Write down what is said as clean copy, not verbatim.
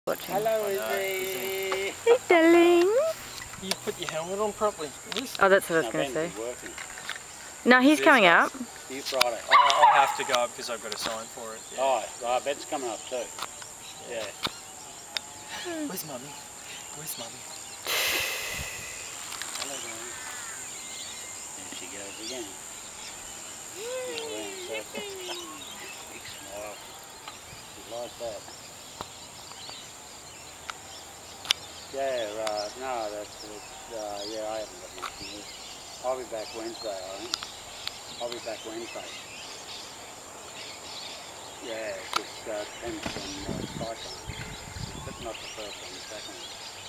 Watching. Hello, Izzy. Hey, darling. You put your helmet on properly. Oh, that's what I was going to say. No, he's coming up. You Friday. I have to go because I've got a sign for it. Yeah. Oh, right, Ben's coming up too. Yeah. Where's Mummy? Where's Mummy? Hello, darling. There she goes again. Around circle. Big smile. She likes that. Yeah, right. No, that's it. Yeah, I haven't got anything here. I'll be back Wednesday, I think. I'll be back Wednesday. Yeah, it just depends on cyclone. But not the first one, the second one.